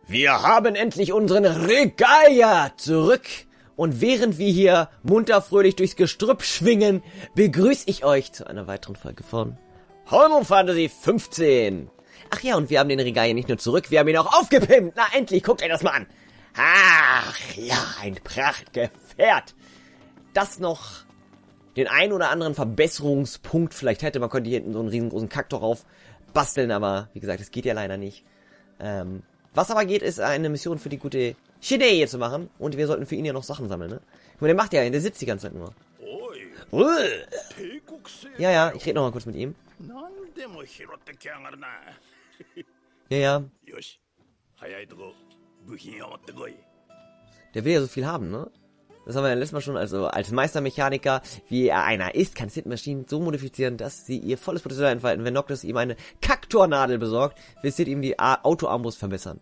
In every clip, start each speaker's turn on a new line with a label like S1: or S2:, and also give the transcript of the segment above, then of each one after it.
S1: Wir haben endlich unseren Regalia zurück. Und während wir hier munter fröhlich durchs Gestrüpp schwingen, begrüße ich euch zu einer weiteren Folge von Final Fantasy 15. Ach ja, und wir haben den Regalia nicht nur zurück, wir haben ihn auch aufgepimpt. Na endlich, guckt euch das mal an. Ach ja, ein Prachtgefährt. Das noch den ein oder anderen Verbesserungspunkt vielleicht hätte. Man könnte hier hinten so einen riesengroßen Kack drauf basteln, aber wie gesagt, es geht ja leider nicht. Was aber geht, ist eine Mission für die gute Shidei zu machen. Und wir sollten für ihn ja noch Sachen sammeln, ne? Guck mal, der macht ja, der sitzt die ganze Zeit nur. Ja, ich rede noch mal kurz mit ihm. Ja. Der will ja so viel haben, ne? Das haben wir ja letztes Mal schon, also als Meistermechaniker, wie er einer ist, kann Sid Machine so modifizieren, dass sie ihr volles Potenzial entfalten. Wenn Noctis ihm eine Kaktornadel besorgt, will Sid ihm die Autoarmbrust verbessern.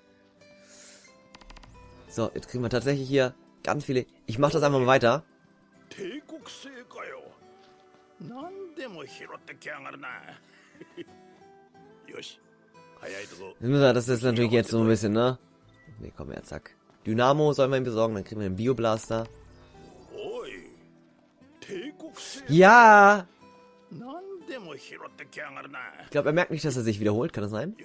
S1: So, jetzt kriegen wir tatsächlich hier ganz viele. Ich mach das einfach mal weiter. Das ist natürlich jetzt so ein bisschen, ne? Ne, komm her, zack. Dynamo sollen wir ihm besorgen, dann kriegen wir einen Bioblaster. Ja! Ich glaube, er merkt nicht, dass er sich wiederholt, kann das sein?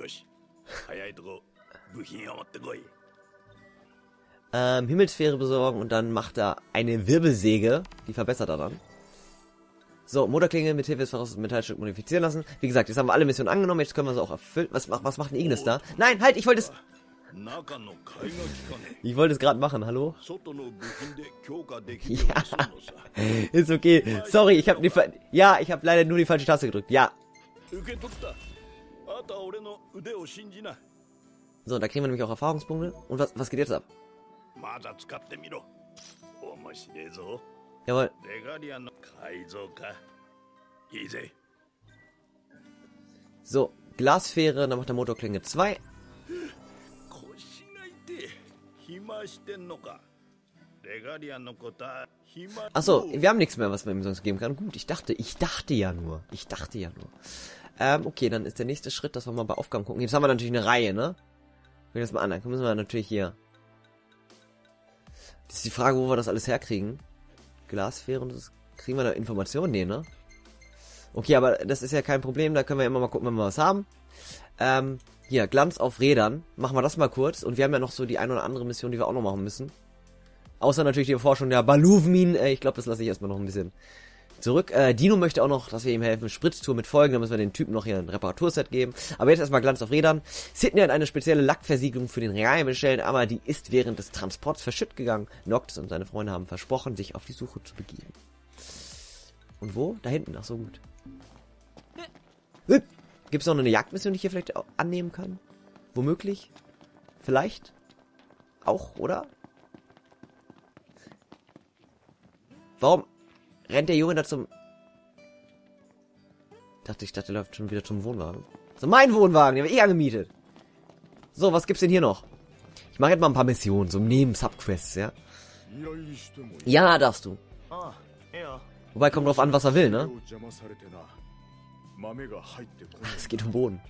S1: Himmelssphäre besorgen und dann macht er eine Wirbelsäge, die verbessert er dann. So, Motorklinge mit Hilfe des verrosteten Metallstück modifizieren lassen. Wie gesagt, jetzt haben wir alle Missionen angenommen, jetzt können wir sie auch erfüllen. Was macht denn Ignis da? Nein, halt, ich wollte es... Ich wollte es gerade machen, hallo? Ja, ist okay. Sorry, ich habe ich habe leider nur die falsche Taste gedrückt. Ja. So, da kriegen wir nämlich auch Erfahrungspunkte. Und was geht jetzt ab? Jawohl. So, Glassphäre, dann macht der Motorklinge 2. Achso, wir haben nichts mehr, was man ihm sonst geben kann. Gut, ich dachte ja nur. Okay, dann ist der nächste Schritt, dass wir mal bei Aufgaben gucken. Jetzt haben wir natürlich eine Reihe, ne? Gucken wir das mal an, dann müssen wir natürlich hier. Das ist die Frage, wo wir das alles herkriegen. Glassphäre und das kriegen wir da Informationen, nee, ne? Okay, aber das ist ja kein Problem, da können wir immer mal gucken, wenn wir was haben. Hier, Glanz auf Rädern. Machen wir das mal kurz. Und wir haben ja noch so die ein oder andere Mission, die wir auch noch machen müssen. Außer natürlich die Erforschung der Baluvmin. Ich glaube, das lasse ich erstmal noch ein bisschen zurück. Dino möchte auch noch, dass wir ihm helfen. Spritztour mit Folgen. Da müssen wir den Typen noch hier ein Reparaturset geben. Aber jetzt erstmal Glanz auf Rädern. Sydney hat eine spezielle Lackversiegelung für den Real bestellt, aber die ist während des Transports verschütt gegangen. Noctis und seine Freunde haben versprochen, sich auf die Suche zu begeben. Und wo? Da hinten. Ach so, gut. Gibt es noch eine Jagdmission, die ich hier vielleicht auch annehmen kann? Womöglich? Vielleicht? Auch, oder? Warum rennt der Junge da zum... Ich dachte, der läuft schon wieder zum Wohnwagen. So, mein Wohnwagen, den habe ich angemietet. So, was gibt's denn hier noch? Ich mache jetzt mal ein paar Missionen, so neben Subquests, ja? Ja, darfst du. Wobei, kommt drauf an, was er will, ne? Es geht um Boden.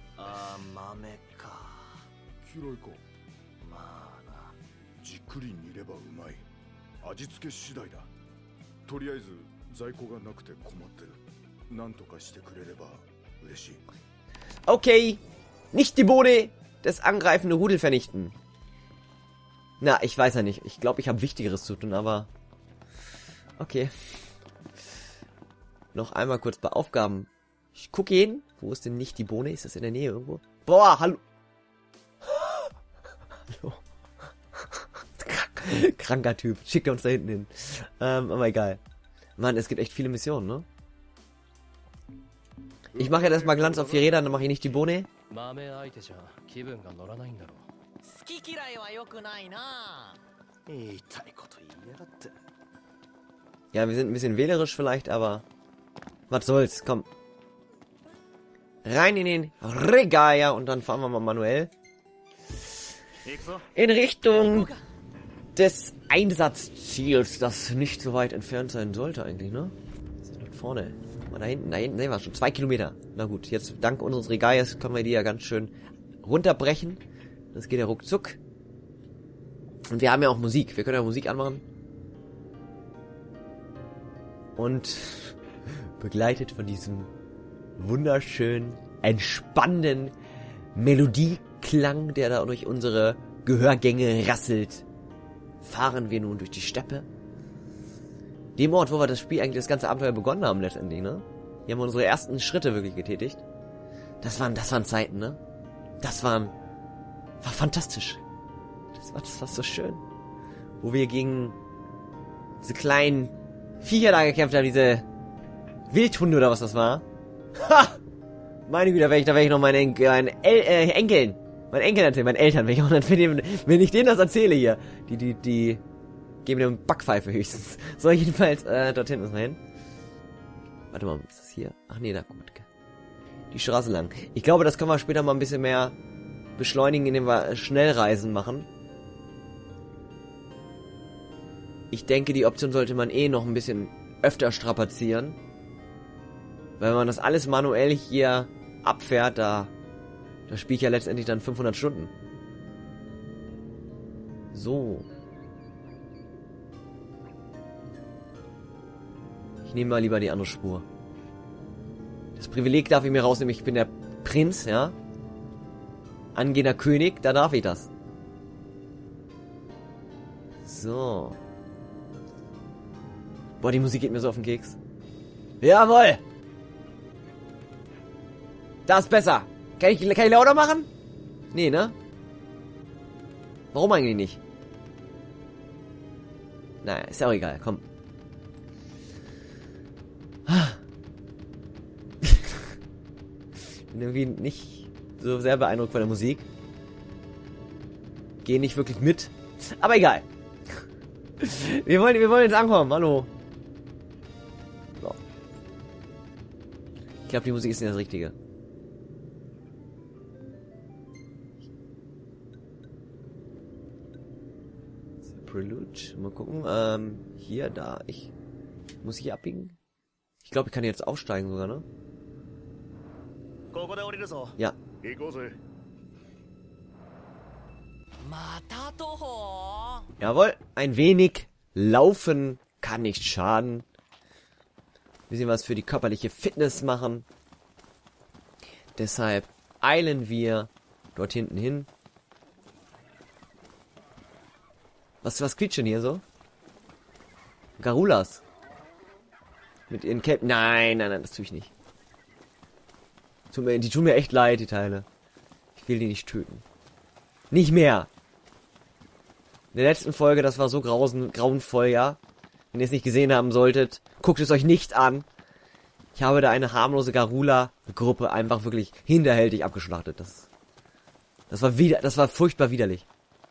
S1: Okay, nicht die Bohne, das angreifende Rudel vernichten. Na, ich weiß ja nicht. Ich glaube, ich habe Wichtigeres zu tun, aber... Okay. Noch einmal kurz bei Aufgaben. Ich gucke hin. Wo ist denn nicht die Bohne? Ist das in der Nähe irgendwo? Boah, hallo. Hallo. Kranker Typ. Schickt er uns da hinten hin. Aber egal. Mann, es gibt echt viele Missionen, ne? Ich mache jetzt erstmal Glanz auf die Räder, dann mache ich nicht die Bohne. Ja, wir sind ein bisschen wählerisch vielleicht, aber... Was soll's, komm. Rein in den Regalia und dann fahren wir mal manuell in Richtung des Einsatzziels, das nicht so weit entfernt sein sollte eigentlich, ne? Das ist dort vorne. Mal da hinten sehen wir schon 2 Kilometer. Na gut, jetzt dank unseres Regalias können wir die ja ganz schön runterbrechen. Das geht ja ruckzuck. Und wir haben ja auch Musik. Wir können ja Musik anmachen. Und begleitet von diesem wunderschönen, entspannenden Melodieklang, der da durch unsere Gehörgänge rasselt, fahren wir nun durch die Steppe. Dem Ort, wo wir das Spiel eigentlich, das ganze Abenteuer begonnen haben letztendlich, ne? Hier haben wir unsere ersten Schritte wirklich getätigt. Das waren Zeiten, ne? War fantastisch. Das war so schön. Wo wir gegen diese kleinen Viecher da gekämpft haben, diese Wildhunde oder was das war. Ha! Meine Güte, da werde ich noch meinen Enkeln erzählen, meinen Eltern, wenn ich denen das erzähle hier. Die geben mir eine Backpfeife höchstens. So, jedenfalls, dort hinten müssen wir hin. Warte mal, ist das hier? Ach nee, da gut. Die Straße lang. Ich glaube, das können wir später mal ein bisschen mehr beschleunigen, indem wir Schnellreisen machen. Ich denke, die Option sollte man noch ein bisschen öfter strapazieren. Weil wenn man das alles manuell hier abfährt, da spiele ich ja letztendlich dann 500 Stunden. So. Ich nehme mal lieber die andere Spur. Das Privileg darf ich mir rausnehmen. Ich bin der Prinz, ja. Angehender König, da darf ich das. So. Boah, die Musik geht mir so auf den Keks. Jawohl! Das ist besser. Kann ich lauter machen? Nee, ne? Warum eigentlich nicht? Naja, ist ja auch egal, komm. Bin irgendwie nicht so sehr beeindruckt von der Musik. Gehe nicht wirklich mit. Aber egal. Wir wollen jetzt ankommen, hallo. So. Ich glaube, die Musik ist nicht das Richtige. Prelude. Mal gucken. Hier, da. Muss ich hier abbiegen? Ich glaube, ich kann jetzt aufsteigen sogar, ne? Ja. Jawohl. Ein wenig laufen kann nicht schaden. Ein bisschen was für die körperliche Fitness machen. Deshalb eilen wir dort hinten hin. Was quietscht denn hier so? Garulas. Mit ihren Kelpen. Nein, das tue ich nicht. Die tun mir echt leid, die Teile. Ich will die nicht töten. Nicht mehr. In der letzten Folge, das war so grauenvoll, ja. Wenn ihr es nicht gesehen haben solltet, guckt es euch nicht an. Ich habe da eine harmlose Garula-Gruppe einfach wirklich hinterhältig abgeschlachtet. Das war furchtbar widerlich.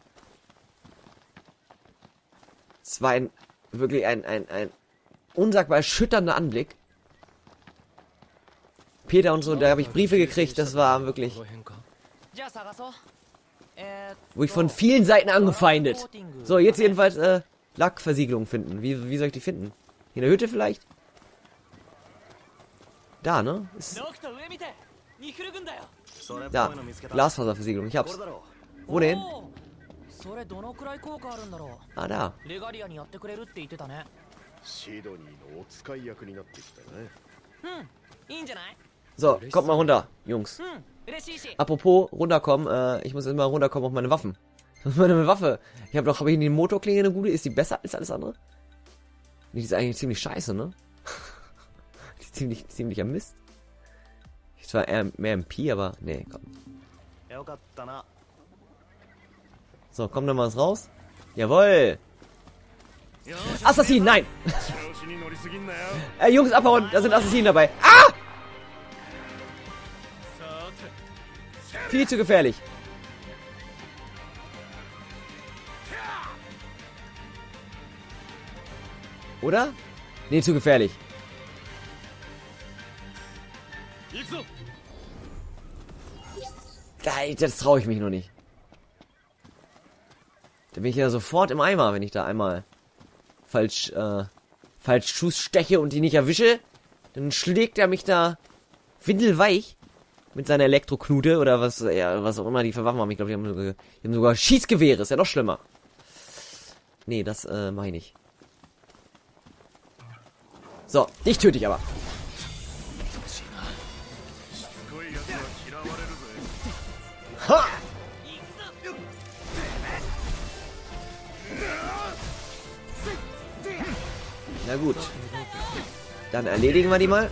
S1: Es war wirklich ein unsagbar erschütternder Anblick. Peter und so, da habe ich Briefe gekriegt, das war wirklich... Wo ich von vielen Seiten angefeindet. So, jetzt jedenfalls Lackversiegelung finden. Wie soll ich die finden? In der Hütte vielleicht? Da, ne? Da, Glasfaserversiegelung, ich hab's. Wo denn? Ah, da. So, kommt mal runter, Jungs. Apropos runterkommen, ich muss jetzt mal runterkommen auf meine Waffen. Meine Waffe. Habe ich die Motorklinge eine gute? Ist die besser als alles andere? Die ist eigentlich ziemlich scheiße, ne? Die ist ziemlich am Mist. Ich war eher mehr MP, aber nee, komm. So, kommt da mal was raus? Jawohl! Assassinen, nein! Jungs, abhauen, da sind Assassinen dabei. Ah! Viel zu gefährlich. Oder? Nee, zu gefährlich. Das traue ich mich noch nicht. Da bin ich ja sofort im Eimer, wenn ich da einmal falsch Schuss steche und die nicht erwische. Dann schlägt er mich da windelweich. Mit seiner Elektroknute oder was, ja, was auch immer die für Waffen haben. Ich glaube, die haben sogar Schießgewehre. Ist ja noch schlimmer. Nee, das mach ich nicht. So, dich töte ich aber. Ha! Na gut. Dann erledigen wir die mal.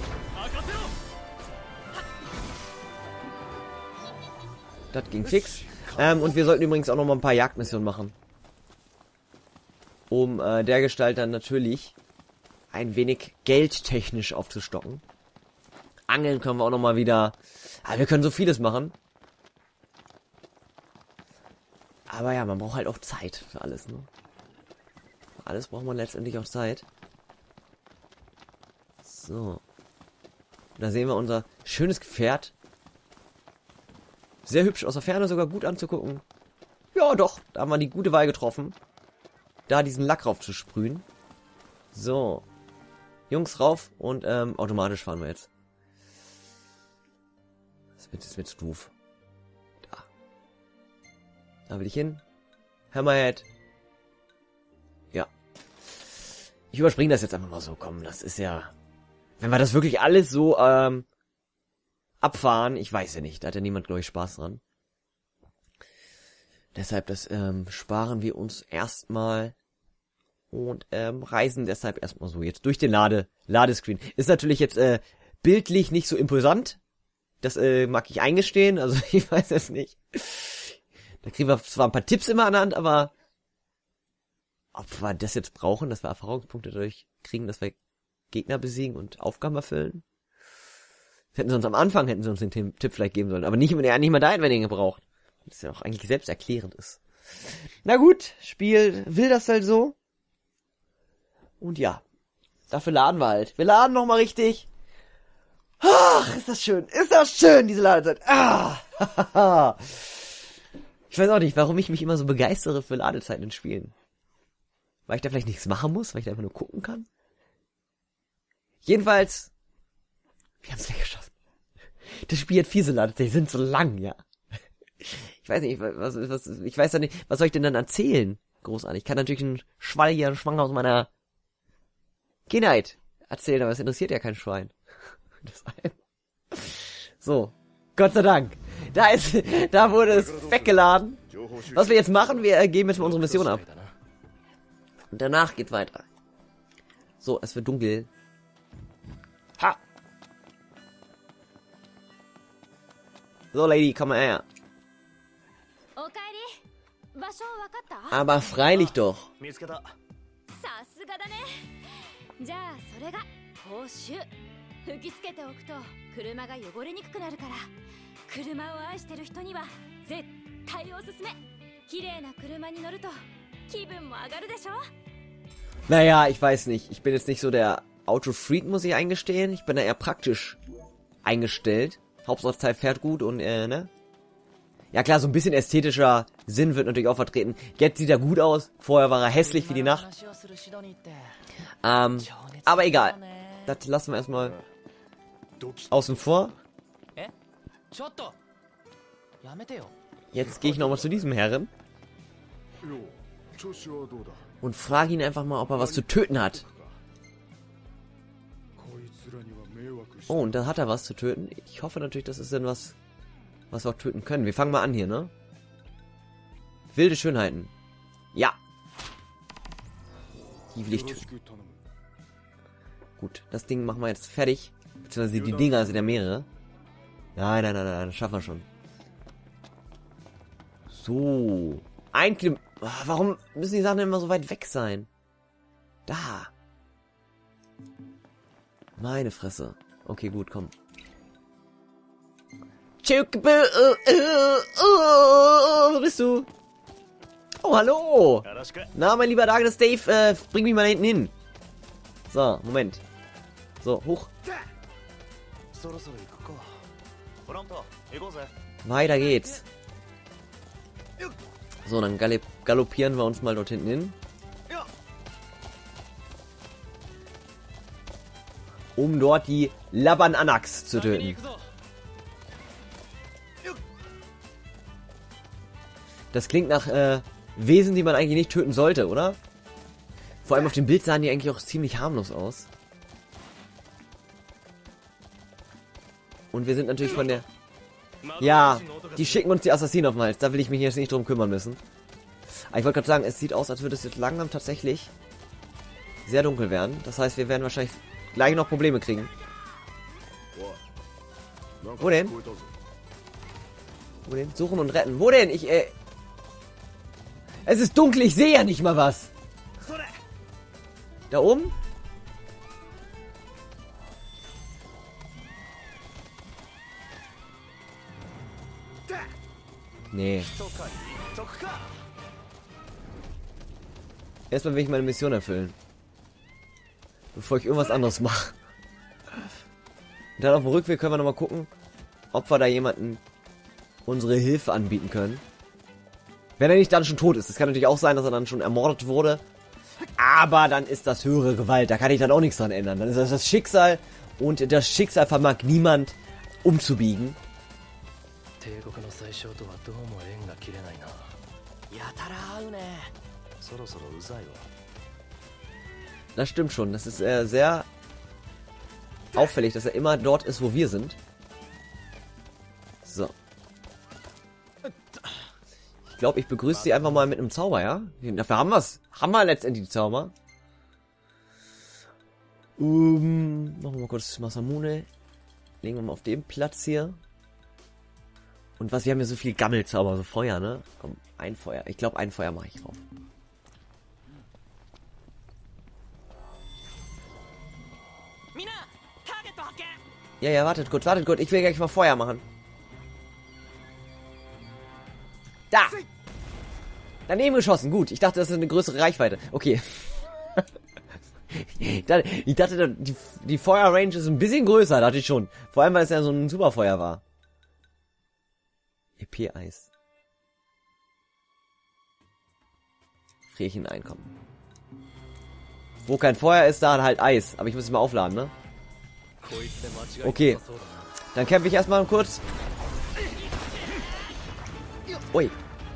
S1: Das ging fix. Und wir sollten übrigens auch noch mal ein paar Jagdmissionen machen. Um dergestalt dann natürlich ein wenig geldtechnisch aufzustocken. Angeln können wir auch noch mal wieder. Aber wir können so vieles machen. Aber ja, man braucht halt auch Zeit für alles, ne? Für alles braucht man letztendlich auch Zeit. So. Da sehen wir unser schönes Pferd. Sehr hübsch aus der Ferne, sogar gut anzugucken. Ja, doch, da haben wir die gute Wahl getroffen. Da diesen Lack rauf zu sprühen. So. Jungs rauf und automatisch fahren wir jetzt. Das wird doof. Da. Da will ich hin. Hammerhead. Ja. Ich überspringe das jetzt einfach mal so. Komm, das ist ja... Wenn wir das wirklich alles so abfahren, ich weiß ja nicht. Da hat ja niemand, glaube ich, Spaß dran. Deshalb, das sparen wir uns erstmal und reisen deshalb erstmal so jetzt durch den Ladescreen. Ist natürlich jetzt bildlich nicht so imposant. Das mag ich eingestehen, also ich weiß es nicht. Da kriegen wir zwar ein paar Tipps immer an der Hand, aber ob wir das jetzt brauchen, dass wir Erfahrungspunkte dadurch kriegen, dass wir Gegner besiegen und Aufgaben erfüllen. Hätten sie uns am Anfang, hätten sie uns den Tipp vielleicht geben sollen, aber nicht mal dahin, wenn ihr ihn gebraucht. Das ja auch eigentlich selbsterklärend ist. Na gut, Spiel will das halt so. Und ja, dafür laden wir halt. Wir laden nochmal richtig. Ach, ist das schön, diese Ladezeit. Ah, ich weiß auch nicht, warum ich mich immer so begeistere für Ladezeiten in Spielen. Weil ich da vielleicht nichts machen muss, weil ich da einfach nur gucken kann. Jedenfalls, wir haben es weggeschossen. Das Spiel hat fiese Ladezeiten, die sind so lang, ja. Ich weiß nicht, ich weiß ja nicht, was soll ich denn dann erzählen? Großartig. Ich kann natürlich einen Schwang aus meiner Kindheit erzählen, aber es interessiert ja kein Schwein. Deshalb. So. Gott sei Dank. Da wurde es weggeladen. Was wir jetzt machen, wir geben jetzt mal unsere Mission ab. Und danach geht weiter. So, es wird dunkel. Ha! So, Lady, komm mal her. Aber freilich doch. Naja, ich weiß nicht. Ich bin jetzt nicht so der Auto-Freak, muss ich eingestehen. Ich bin da eher praktisch eingestellt. Hauptsache das Teil fährt gut und, ne? Ja klar, so ein bisschen ästhetischer Sinn wird natürlich auch vertreten. Jetzt sieht er gut aus. Vorher war er hässlich wie die Nacht. Aber egal. Das lassen wir erstmal außen vor. Jetzt gehe ich nochmal zu diesem Herren. Und frage ihn einfach mal, ob er was zu töten hat. Oh, und da hat er was zu töten. Ich hoffe natürlich, das ist dann was wir auch töten können. Wir fangen mal an hier, ne? Wilde Schönheiten. Ja. Die will ich töten. Gut, das Ding machen wir jetzt fertig. Beziehungsweise die Dinger sind ja mehrere. Nein, das schaffen wir schon. So. 1 Kilometer. Warum müssen die Sachen immer so weit weg sein? Da. Meine Fresse. Okay, gut, komm. Wo bist du? Oh, hallo. Na, mein lieber Douglas Dave, bring mich mal da hinten hin. So, Moment. So, hoch. Weiter geht's. So, dann galoppieren wir uns mal dort hinten hin. Um dort die Laban Anax zu töten. Das klingt nach Wesen, die man eigentlich nicht töten sollte, oder? Vor allem auf dem Bild sahen die eigentlich auch ziemlich harmlos aus. Und wir sind natürlich von der... Ja, die schicken uns die Assassinen auf den Hals. Da will ich mich jetzt nicht drum kümmern müssen. Aber ich wollte gerade sagen, es sieht aus, als würde es jetzt langsam tatsächlich sehr dunkel werden. Das heißt, wir werden wahrscheinlich gleich noch Probleme kriegen. Wo denn? Wo denn? Suchen und retten. Wo denn? Es ist dunkel, ich sehe ja nicht mal was. Da oben? Nee. Erstmal will ich meine Mission erfüllen. Bevor ich irgendwas anderes mache. Und dann auf dem Rückweg können wir nochmal gucken, ob wir da jemanden unsere Hilfe anbieten können. Wenn er nicht dann schon tot ist. Das kann natürlich auch sein, dass er dann schon ermordet wurde. Aber dann ist das höhere Gewalt. Da kann ich dann auch nichts dran ändern. Dann ist das das Schicksal. Und das Schicksal vermag niemand umzubiegen. Das stimmt schon. Das ist sehr auffällig, dass er immer dort ist, wo wir sind. So. Ich glaube, ich begrüße sie einfach mal mit einem Zauber, ja? Dafür haben wir's. Haben wir letztendlich die Zauber. Machen wir mal kurz Masamune. Legen wir mal auf den Platz hier. Und was, wir haben ja so viel Gammelzauber, so Feuer, ne? Komm, ein Feuer. Ich glaube, ein Feuer mache ich drauf. Ja, wartet kurz. Ich will gleich mal Feuer machen. Da! Daneben geschossen, gut. Ich dachte, das ist eine größere Reichweite. Okay. Ich dachte, die Feuerrange ist ein bisschen größer, dachte ich schon. Vor allem, weil es ja so ein Superfeuer war. EP-Eis. Frierchen einkommen. Wo kein Feuer ist, da halt Eis. Aber ich muss es mal aufladen, ne? Okay. Dann kämpfe ich erstmal kurz. Ui.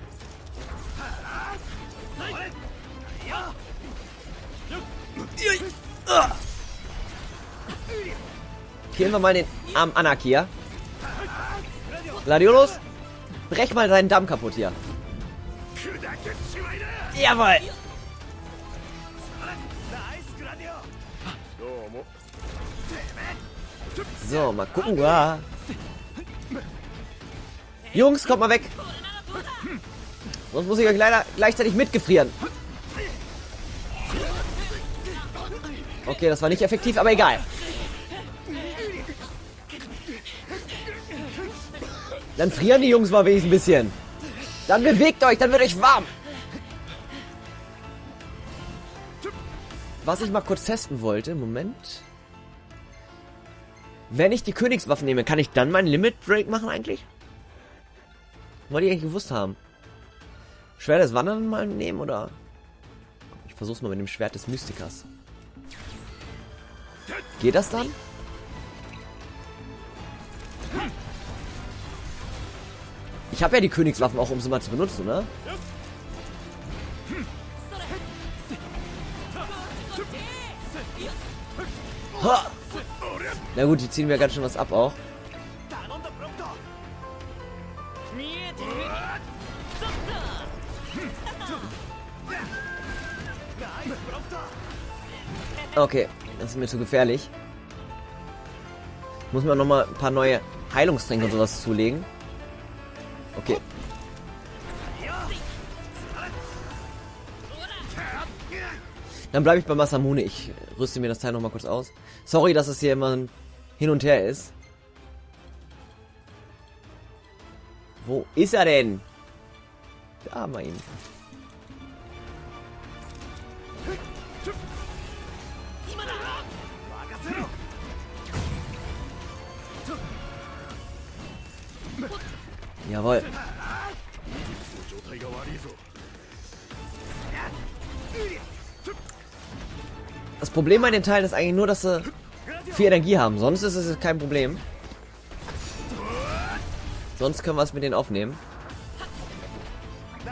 S1: Killen wir mal den armen Anak hier. Gladiolus, brech mal seinen Damm kaputt hier. Jawohl. So, mal gucken. Jungs, kommt mal weg. Sonst muss ich euch leider gleichzeitig mitgefrieren. Okay, das war nicht effektiv, aber egal. Dann frieren die Jungs mal wenigstens ein bisschen. Dann bewegt euch, dann wird euch warm. Was ich mal kurz testen wollte, Moment. Wenn ich die Königswaffen nehme, kann ich dann meinen Limit Break machen eigentlich? Wollte ich eigentlich gewusst haben. Schwert des Wandern mal nehmen, oder? Ich versuch's mal mit dem Schwert des Mystikers. Geht das dann? Ich habe ja die Königswaffen auch, um sie mal zu benutzen, ne? Ha! Na gut, die ziehen wir ganz schön was ab auch. Okay, das ist mir zu gefährlich. Muss man noch mal ein paar neue Heilungstränke und sowas zulegen. Okay. Dann bleibe ich bei Masamune. Ich rüste mir das Teil noch mal kurz aus. Sorry, dass es hier immer hin und her ist. Wo ist er denn? Da haben wir ihn. Jawohl. Das Problem bei den Teilen ist eigentlich nur, dass sie viel Energie haben. Sonst ist es kein Problem. Sonst können wir es mit denen aufnehmen.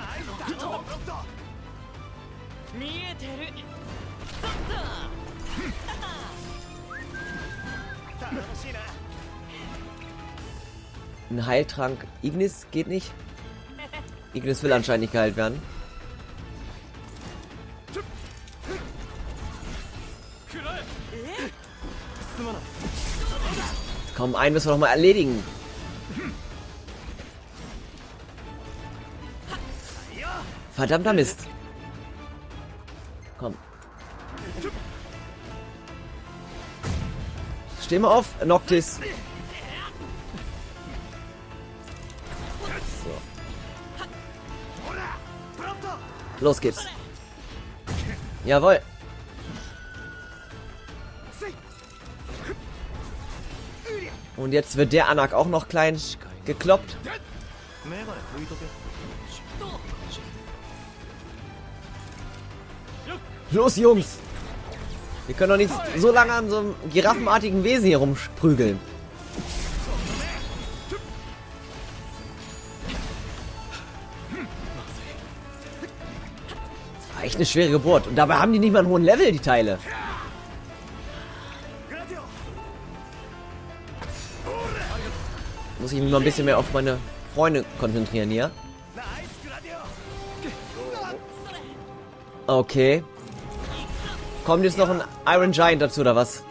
S1: Ein Heiltrank. Ignis geht nicht. Ignis will anscheinend nicht geheilt werden. Komm, einen müssen wir noch mal erledigen. Verdammter Mist. Komm. Steh mal auf, Noctis. So. Los geht's. Jawohl. Und jetzt wird der Anak auch noch klein gekloppt. Los, Jungs! Wir können doch nicht so lange an so einem giraffenartigen Wesen hier rumprügeln. Das war echt eine schwere Geburt. Und dabei haben die nicht mal einen hohen Level, die Teile. Muss ich mich mal ein bisschen mehr auf meine Freunde konzentrieren hier. Okay. Kommt jetzt noch ein Iron Giant dazu, oder was?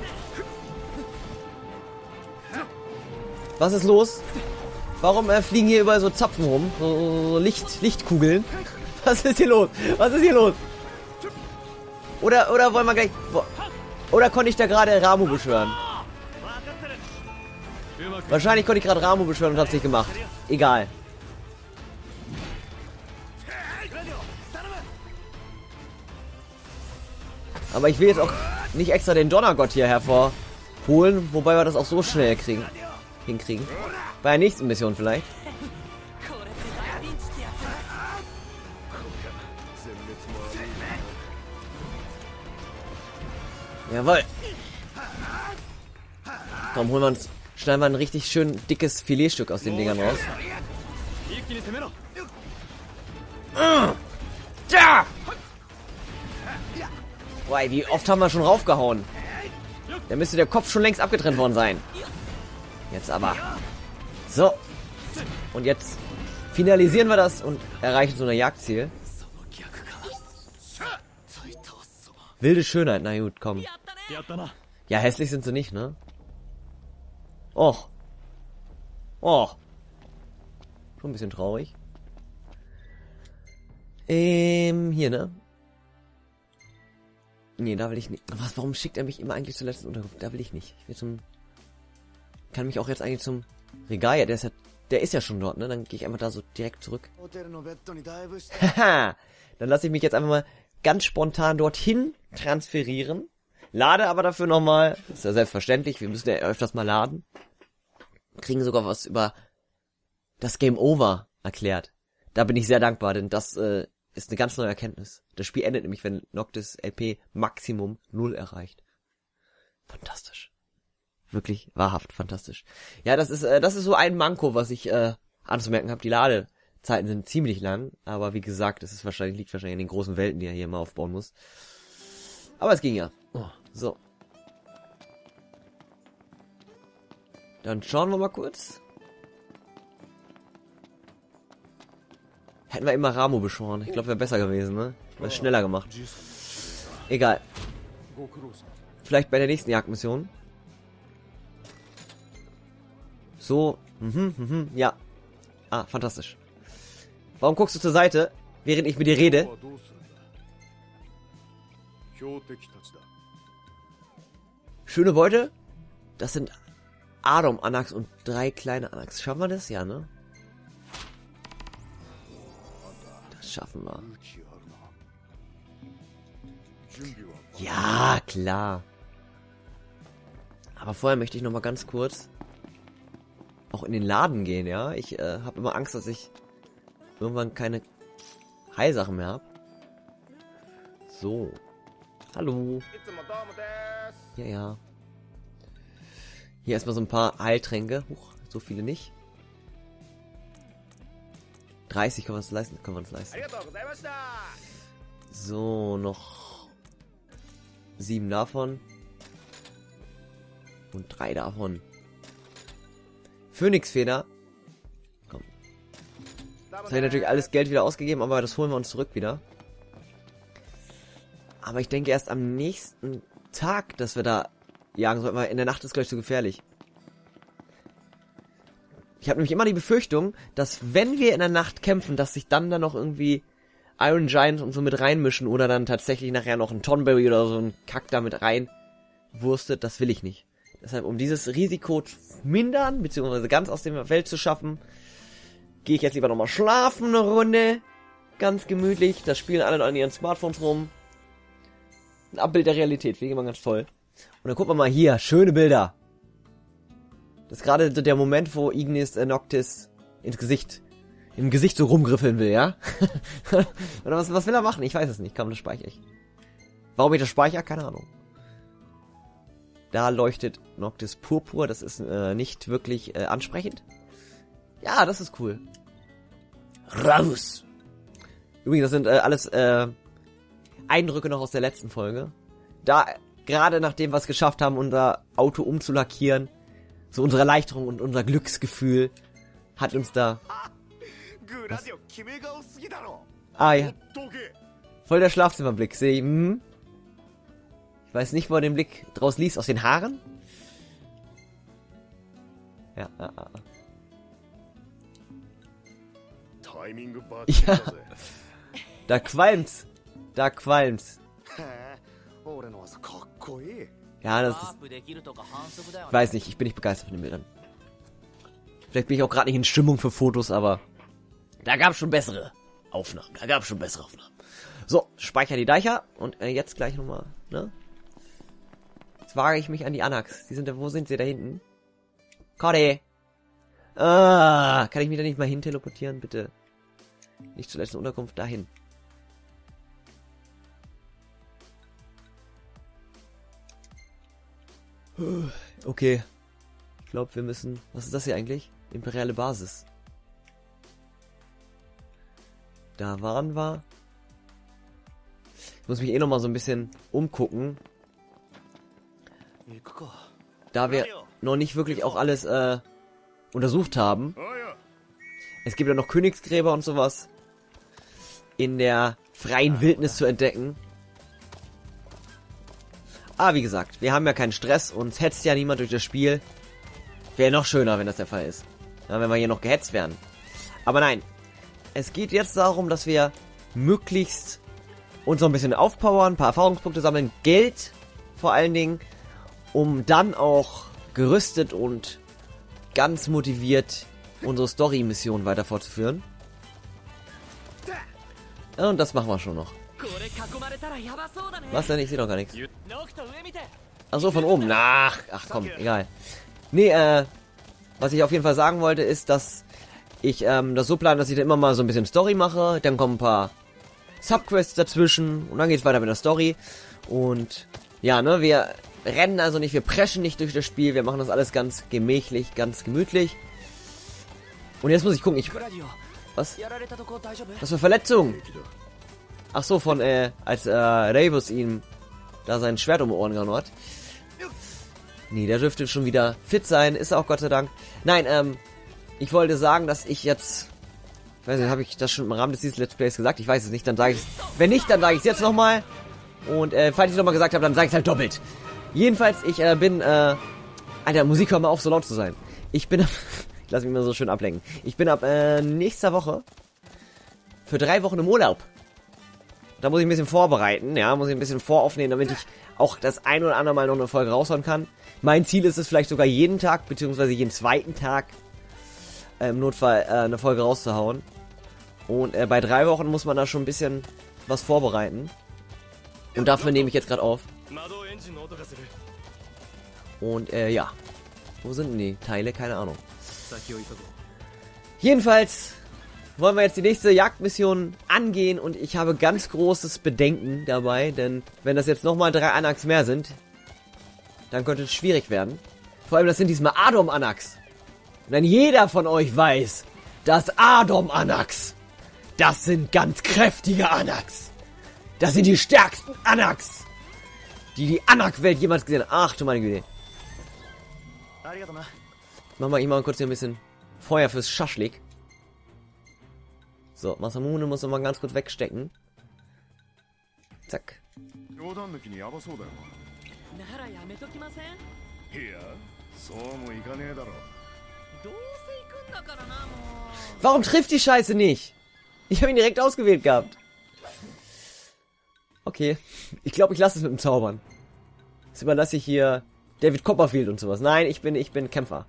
S1: Was ist los? Warum fliegen hier überall so Zapfen rum? So Lichtkugeln? Was ist hier los? Was ist hier los? Oder wollen wir gleich... Oder konnte ich da gerade Ramu beschwören? Wahrscheinlich konnte ich gerade Ramu beschwören und hab's nicht gemacht. Egal. Aber ich will jetzt auch nicht extra den Donnergott hier hervorholen, wobei wir das auch so schnell hinkriegen. Bei der nächsten Mission vielleicht. Jawohl. Komm, holen wir uns, schneiden wir ein richtig schön dickes Filetstück aus den Dingern raus. Da! Boah, wie oft haben wir schon raufgehauen? Da müsste der Kopf schon längst abgetrennt worden sein. Jetzt aber. So. Und jetzt finalisieren wir das und erreichen so ein Jagdziel. Wilde Schönheit, na gut, komm. Ja, hässlich sind sie nicht, ne? Och. Och. Schon ein bisschen traurig. Hier, ne? Nee, da will ich nicht. Warum schickt er mich immer eigentlich zur letzten Unterkunft? Da will ich nicht. Ich will zum... Kann mich auch jetzt eigentlich zum Regalia. Der ist ja schon dort, ne? Dann gehe ich einfach da so direkt zurück. Haha. Dann lasse ich mich jetzt einfach mal ganz spontan dorthin transferieren. Lade aber dafür nochmal. Ist ja selbstverständlich. Wir müssen ja öfters mal laden. Kriegen sogar was über das Game Over erklärt. Da bin ich sehr dankbar, denn das ist eine ganz neue Erkenntnis. Das Spiel endet nämlich, wenn Noctis LP Maximum 0 erreicht. Fantastisch. Wirklich wahrhaft fantastisch. Ja, das ist so ein Manko, was ich anzumerken habe. Die Ladezeiten sind ziemlich lang, aber wie gesagt, es ist liegt wahrscheinlich in den großen Welten, die er hier mal aufbauen muss. Aber es ging ja. So. Dann schauen wir mal kurz. Hätten wir immer Ramu beschworen. Ich glaube, wäre besser gewesen, ne? Wäre schneller gemacht. Egal. Vielleicht bei der nächsten Jagdmission. So. Ja. Ah, fantastisch. Warum guckst du zur Seite, während ich mit dir rede? Schöne Beute. Das sind Adam-Anax und 3 kleine Anax. Schaffen wir das? Ja, ne? Das schaffen wir. Ja, klar. Aber vorher möchte ich noch mal ganz kurz auch in den Laden gehen, ja? Ich habe immer Angst, dass ich irgendwann keine Heilsachen mehr habe. So. Hallo. Ja, ja. Hier erstmal so ein paar Heiltränke. Huch, so viele nicht. 30 können wir uns leisten. So, noch 7 davon. Und 3 davon. Phönixfeder. Komm. Das habe ich natürlich alles Geld wieder ausgegeben, aber das holen wir uns zurück wieder. Aber ich denke erst am nächsten Tag, dass wir da jagen sollten, weil in der Nacht ist gleich zu gefährlich. Ich habe nämlich immer die Befürchtung, dass wenn wir in der Nacht kämpfen, dass sich dann noch irgendwie Iron Giants und so mit reinmischen oder dann tatsächlich nachher noch ein Tonberry oder so ein Kack da mit reinwurstet. Das will ich nicht. Deshalb, um dieses Risiko zu mindern, beziehungsweise ganz aus der Welt zu schaffen, gehe ich jetzt lieber nochmal schlafen eine Runde. Ganz gemütlich. Da spielen alle an ihren Smartphones rum. Ein Abbild der Realität, wie immer ganz toll. Und dann gucken wir mal hier, schöne Bilder. Das ist gerade so der Moment, wo Ignis Noctis im Gesicht so rumgriffeln will, ja? Oder was will er machen? Ich weiß es nicht. Komm, das speichere ich. Warum ich das speichere? Keine Ahnung. Da leuchtet Noctis Purpur. Das ist nicht wirklich ansprechend. Ja, das ist cool. Raus! Übrigens, das sind alles Eindrücke noch aus der letzten Folge. Da, gerade nachdem wir es geschafft haben, unser Auto umzulackieren, so unsere Erleichterung und unser Glücksgefühl hat uns da... Was? Ah ja. Voll der Schlafzimmerblick, sehe ich. Ich weiß nicht, wo er den Blick draus liest. Aus den Haaren? Ja. Ja. Da qualmt's. Ja, das ist... Ich weiß nicht, ich bin nicht begeistert von den Bildern. Vielleicht bin ich auch gerade nicht in Stimmung für Fotos, aber... Da gab's schon bessere Aufnahmen. So, speicher die Deicher. Und jetzt gleich nochmal, ne? Jetzt wage ich mich an die Anax. Wo sind sie? Da hinten? Cody! Kann ich mich da nicht mal hin teleportieren, bitte? Nicht zuletzt eine Unterkunft dahin. Okay. Ich glaube, wir müssen... Was ist das hier eigentlich? Imperiale Basis. Da waren wir. Ich muss mich nochmal so ein bisschen umgucken. Da wir noch nicht wirklich auch alles untersucht haben. Es gibt ja noch Königsgräber und sowas in der freien Wildnis zu entdecken. Aber wie gesagt, wir haben ja keinen Stress, uns hetzt ja niemand durch das Spiel. Wäre noch schöner, wenn das der Fall ist. Ja, wenn wir hier noch gehetzt werden. Aber nein, es geht jetzt darum, dass wir möglichst uns noch ein bisschen aufpowern, ein paar Erfahrungspunkte sammeln, Geld vor allen Dingen, um dann auch gerüstet und ganz motiviert unsere Story-Mission weiter fortzuführen. Ja, und das machen wir schon noch. Was denn? Ich sehe doch gar nichts. Ach so, von oben. Ach komm, egal. Nee, was ich auf jeden Fall sagen wollte, ist, dass ich das so plane, dass ich da immer mal so ein bisschen Story mache. Dann kommen ein paar Subquests dazwischen und dann geht's weiter mit der Story. Und ja, ne, wir rennen also nicht, wir preschen nicht durch das Spiel, wir machen das alles ganz gemächlich, ganz gemütlich. Und jetzt muss ich gucken, Was? Was für Verletzung? Ach so, von, als Rebus ihm da sein Schwert um die Ohren gehauen hat. Nee, der dürfte schon wieder fit sein, ist auch Gott sei Dank. Nein, ich wollte sagen, dass ich jetzt... Ich weiß nicht, habe ich das schon im Rahmen des Let's Plays gesagt? Ich weiß es nicht, dann sage ich es... Wenn nicht, dann sage ich es jetzt nochmal. Und falls ich es nochmal gesagt habe, dann sage ich es halt doppelt. Jedenfalls, ich bin... Alter, Musik, hör mal auf, so laut zu sein. Ich bin... Lass mich mal so schön ablenken. Ich bin ab nächster Woche für 3 Wochen im Urlaub. Da muss ich ein bisschen vorbereiten, ja, muss ich ein bisschen voraufnehmen, damit ich auch das ein oder andere Mal noch eine Folge raushauen kann. Mein Ziel ist es vielleicht sogar jeden Tag, beziehungsweise jeden zweiten Tag im Notfall eine Folge rauszuhauen. Und bei 3 Wochen muss man da schon ein bisschen was vorbereiten. Und dafür nehme ich jetzt gerade auf. Und ja, wo sind denn die Teile? Keine Ahnung. Jedenfalls wollen wir jetzt die nächste Jagdmission angehen und ich habe ganz großes Bedenken dabei, denn wenn das jetzt nochmal 3 Anax mehr sind, dann könnte es schwierig werden. Vor allem, das sind diesmal Adom Anax. Und dann jeder von euch weiß, dass Adom Anax Das sind ganz kräftige Anaks. Das sind die stärksten Anaks, die Anak-Welt jemals gesehen hat. Ach du meine Güte. Machen wir mal kurz hier ein bisschen Feuer fürs Schaschlik. So, Masamune muss noch mal ganz kurz wegstecken. Zack. Warum trifft die Scheiße nicht? Ich habe ihn direkt ausgewählt gehabt. Okay. Ich glaube, ich lasse es mit dem Zaubern. Jetzt überlasse ich hier David Copperfield und sowas. Nein, ich bin Kämpfer.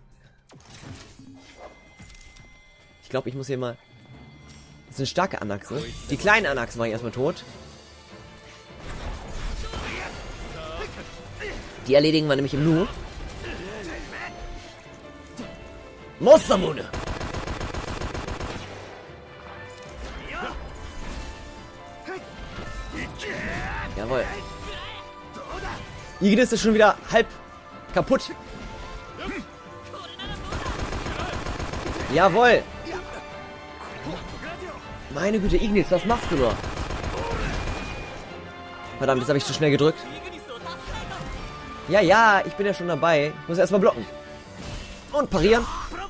S1: Ich glaube, ich muss hier mal... Das ist eine starke Anax, ne? Die kleinen Anax mache ich erstmal tot. Die erledigen wir nämlich im Nu. Monstermune! Jawohl. Ignis ist schon wieder halb kaputt. Jawohl. Meine Güte, Ignis, was machst du da? Verdammt, jetzt habe ich zu schnell gedrückt. Ja, ich bin ja schon dabei. Ich muss erstmal blocken. Und parieren.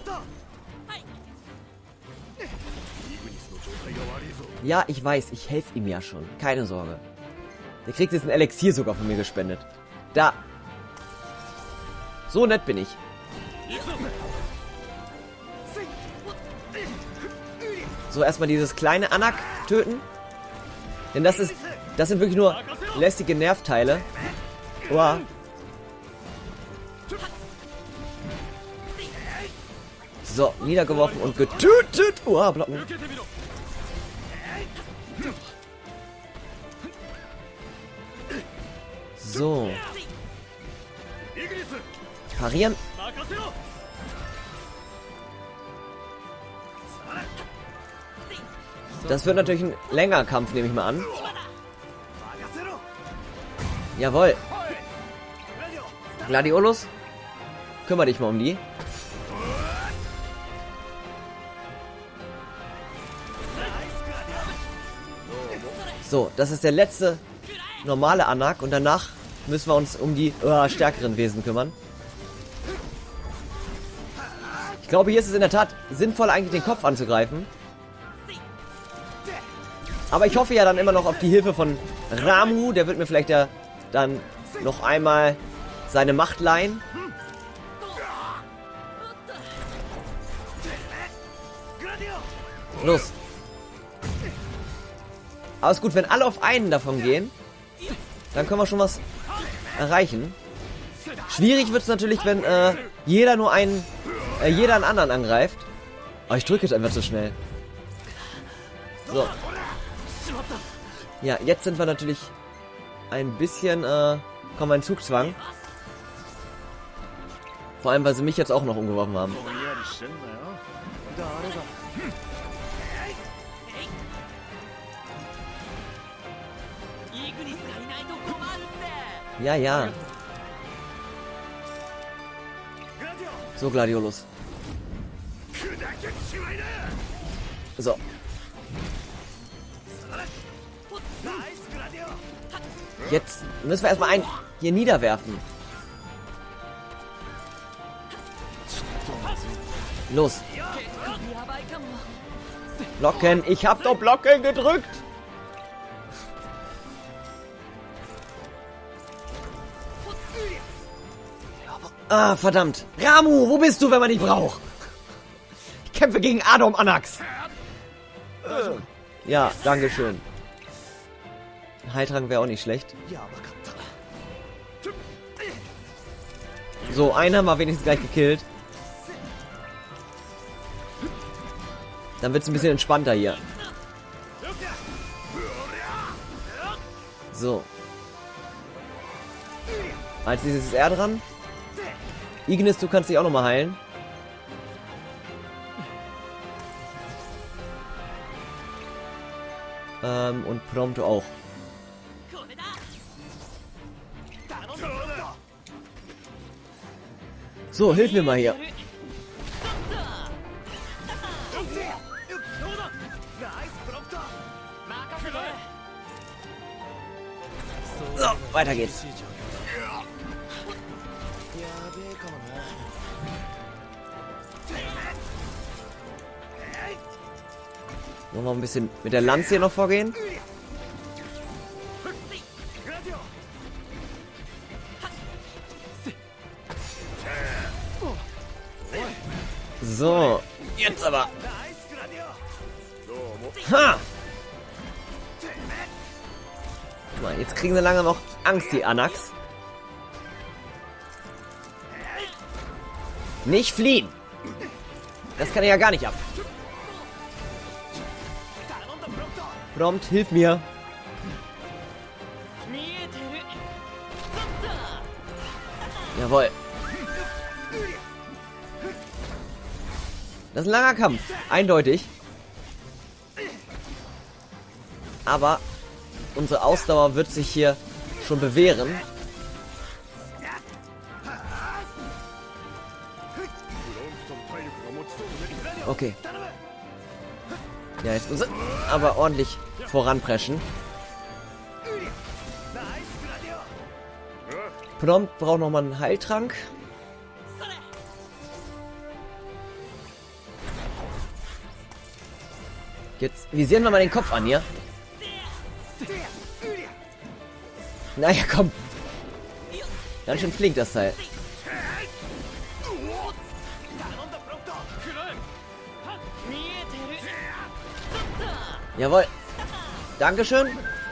S1: Ja, ich weiß, ich helfe ihm ja schon. Keine Sorge. Der kriegt jetzt ein Elixier sogar von mir gespendet. Da. So nett bin ich. So, erstmal dieses kleine Anak töten. Denn das sind wirklich nur lästige Nervteile. Uah. So, niedergeworfen und getötet. Uah, blocken. So. Parieren. Das wird natürlich ein längerer Kampf, nehme ich mal an. Jawohl. Gladiolus, kümmere dich mal um die. So, das ist der letzte normale Anak und danach müssen wir uns um die stärkeren Wesen kümmern. Ich glaube, hier ist es in der Tat sinnvoll, eigentlich den Kopf anzugreifen. Aber ich hoffe ja dann immer noch auf die Hilfe von Ramuh. Der wird mir vielleicht ja dann noch einmal seine Macht leihen. Los. Aber ist gut, wenn alle auf einen davon gehen, dann können wir schon was erreichen. Schwierig wird es natürlich, wenn jeder nur einen anderen angreift. Aber ich drücke jetzt einfach zu schnell. So. Ja, jetzt sind wir natürlich ein bisschen, kommen wir in Zugzwang. Vor allem, weil sie mich jetzt auch noch umgeworfen haben. Ja. So, Gladiolus. So. Jetzt müssen wir erstmal einen hier niederwerfen. Los. Blocken. Ich hab doch Blocken gedrückt. Ah, verdammt. Ramuh, wo bist du, wenn man dich braucht? Ich kämpfe gegen Adam Anax. Ja, dankeschön. Heiltrank wäre auch nicht schlecht. So, einen haben wir wenigstens gleich gekillt. Dann wird es ein bisschen entspannter hier. So. Als nächstes ist er dran. Ignis, du kannst dich auch nochmal heilen. Und Prompto auch. So, hilf mir mal hier. So, weiter geht's. Wollen wir ein bisschen mit der Lanze hier noch vorgehen? So, jetzt aber. Ha! Guck mal, jetzt kriegen sie lange noch Angst, die Anax. Nicht fliehen! Das kann ich ja gar nicht ab. Prompt, hilf mir. Jawohl. Das ist ein langer Kampf. Eindeutig. Aber unsere Ausdauer wird sich hier schon bewähren. Okay. Ja, jetzt muss er aber ordentlich voranpreschen. Prompt braucht nochmal einen Heiltrank. Jetzt visieren wir mal den Kopf an hier. Naja, komm. Ganz schön flink das Teil. Jawohl. Dankeschön.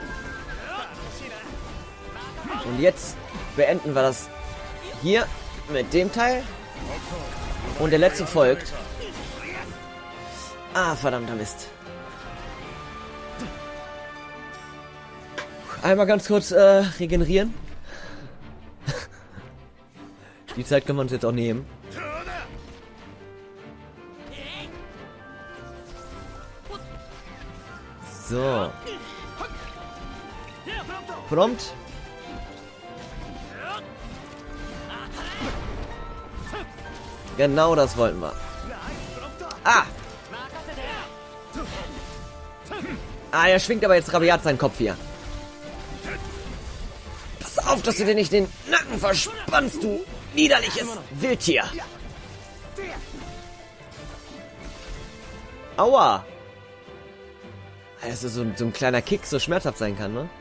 S1: Und jetzt beenden wir das hier mit dem Teil. Und der letzte folgt. Ah, verdammter Mist. Einmal ganz kurz regenerieren. Die Zeit können wir uns jetzt auch nehmen. So. Prompt. Genau das wollten wir. Ah! Ah, er schwingt aber jetzt rabiat seinen Kopf hier. Pass auf, dass du dir nicht den Nacken verspannst, du widerliches Wildtier. Aua! Also so ein kleiner Kick so schmerzhaft sein kann, ne?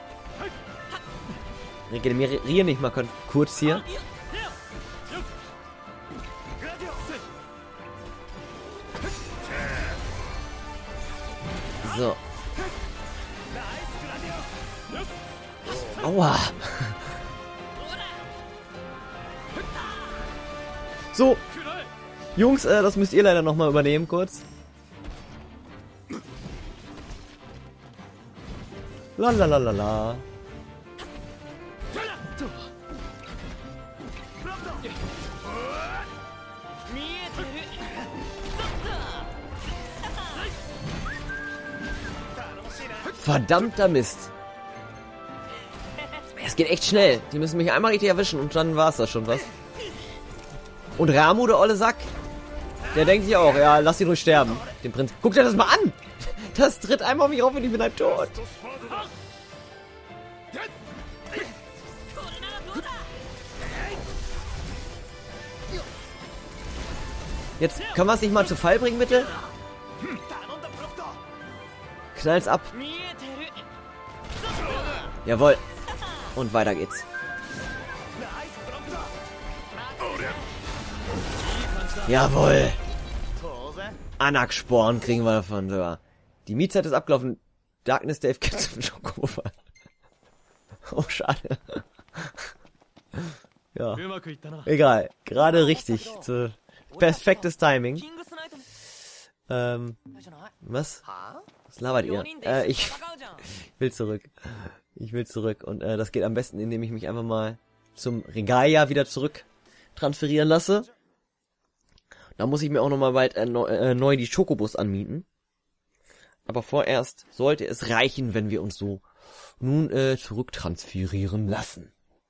S1: Regenerieren nicht mal kurz hier. So. Aua. So. Jungs, das müsst ihr leider nochmal übernehmen, kurz. Lalalala. Verdammter Mist. Es geht echt schnell. Die müssen mich einmal richtig erwischen und dann war es das schon was. Und Ramu, der olle Sack, der denkt sich auch, ja, lass ihn ruhig sterben. Den Prinz. Guck dir das mal an! Das tritt einmal auf mich auf und ich bin halt tot. Jetzt können wir es nicht mal zu Fall bringen, bitte? Knall's ab. Jawohl. Und weiter geht's. Jawohl. Anax-Sporen kriegen wir davon sogar. Die Mietzeit ist abgelaufen. Darkness Dave geht zum Schokover. Oh, schade. Ja. Egal. Gerade richtig. Perfektes Timing. Was? Was labert ihr? Ich will zurück. Ich will zurück. Und das geht am besten, indem ich mich einfach mal zum Regalia wieder zurück transferieren lasse. Da muss ich mir auch nochmal bald neu die Chocobos anmieten. Aber vorerst sollte es reichen, wenn wir uns so nun zurücktransferieren lassen.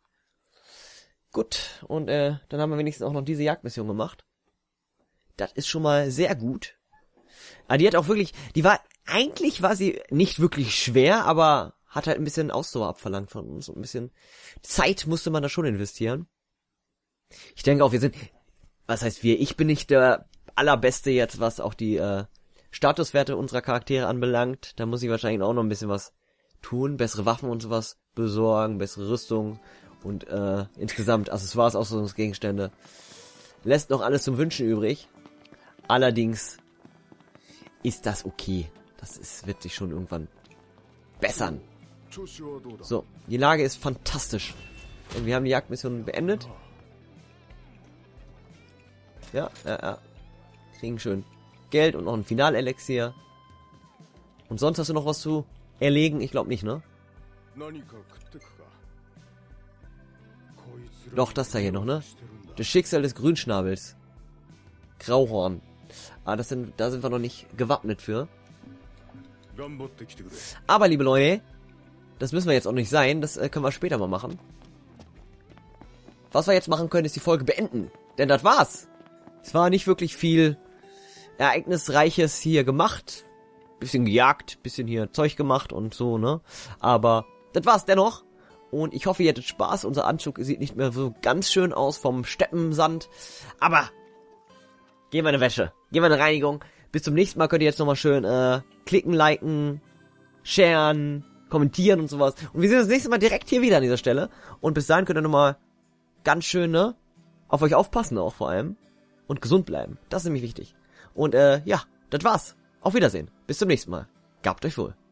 S1: Gut, und dann haben wir wenigstens auch noch diese Jagdmission gemacht. Das ist schon mal sehr gut. Aber die hat auch wirklich, eigentlich war sie nicht wirklich schwer, aber hat halt ein bisschen Ausdauer abverlangt von uns. Und ein bisschen Zeit musste man da schon investieren. Ich denke auch, was heißt wir? Ich bin nicht der Allerbeste jetzt, was auch die Statuswerte unserer Charaktere anbelangt. Da muss ich wahrscheinlich auch noch ein bisschen was tun. Bessere Waffen und sowas besorgen, bessere Rüstung und insgesamt Accessoires, Ausrüstungsgegenstände. Lässt noch alles zum Wünschen übrig. Allerdings ist das okay. Wird sich schon irgendwann bessern. So, die Lage ist fantastisch. Und wir haben die Jagdmission beendet. Ja. Kriegen schön Geld und noch ein Finalelixier. Und sonst hast du noch was zu erlegen? Ich glaube nicht, ne? Doch, das da hier noch, ne? Das Schicksal des Grünschnabels. Grauhorn. Da sind wir noch nicht gewappnet für. Aber, liebe Leute, das müssen wir jetzt auch nicht sein. Das können wir später mal machen. Was wir jetzt machen können, ist die Folge beenden. Denn das war's. Es war nicht wirklich viel Ereignisreiches hier gemacht. Bisschen gejagt, bisschen hier Zeug gemacht und so, ne? Aber das war's dennoch. Und ich hoffe, ihr hattet Spaß. Unser Anzug sieht nicht mehr so ganz schön aus vom Steppensand. Aber gehen wir eine Wäsche. Gehen wir eine Reinigung. Bis zum nächsten Mal könnt ihr jetzt nochmal schön klicken, liken, sharen, kommentieren und sowas. Und wir sehen uns das nächste Mal direkt hier wieder an dieser Stelle. Und bis dahin könnt ihr nochmal ganz schön, ne, auf euch aufpassen auch vor allem. Und gesund bleiben. Das ist nämlich wichtig. Und ja, das war's. Auf Wiedersehen. Bis zum nächsten Mal. Gabt euch wohl.